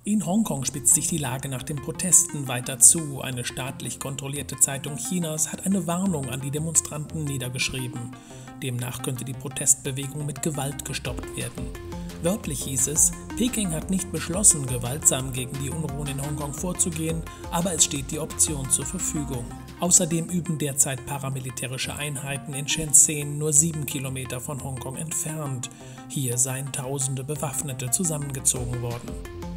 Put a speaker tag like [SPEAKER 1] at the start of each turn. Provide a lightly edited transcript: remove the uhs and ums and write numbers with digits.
[SPEAKER 1] In Hongkong spitzt sich die Lage nach den Protesten weiter zu. Eine staatlich kontrollierte Zeitung Chinas hat eine Warnung an die Demonstranten niedergeschrieben. Demnach könnte die Protestbewegung mit Gewalt gestoppt werden. Wörtlich hieß es, Peking hat nicht beschlossen, gewaltsam gegen die Unruhen in Hongkong vorzugehen, aber es steht die Option zur Verfügung. Außerdem üben derzeit paramilitärische Einheiten in Shenzhen, nur 7 Kilometer von Hongkong entfernt. Hier seien Tausende Bewaffnete zusammengezogen worden.